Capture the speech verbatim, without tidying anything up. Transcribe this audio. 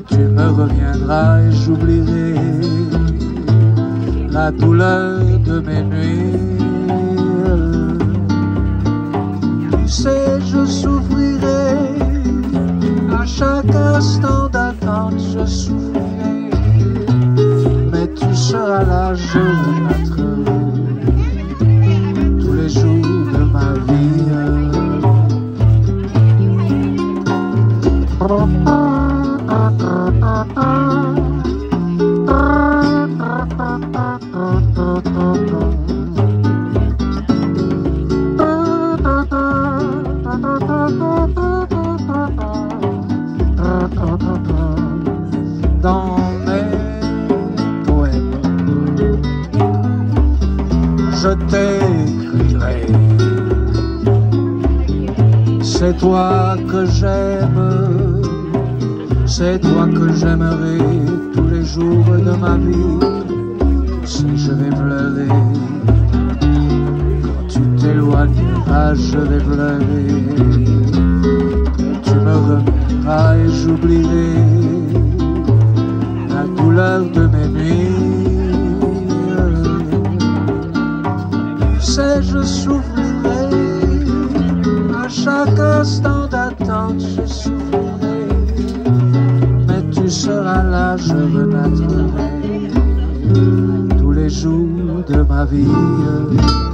mais tu me reviendras et j'oublierai la douleur de mes nuits. Tu sais, je souffrirai à chaque instant d'attente, je souffrirai, mais tu seras là, je renaîtrai tous les jours de ma vie. Dans mes poèmes, je t'écrirai. C'est toi que j'aime, c'est toi que j'aimerai tous les jours de ma vie. Si je vais pleurer, quand tu t'éloigneras, je vais pleurer. Et tu me reviendras et j'oublierai la douleur de mes nuits. Tu sais, je souffrirai à chaque instant d'attente, je souffrirai, mais tu seras là, je renaîtrai tous les jours de ma vie.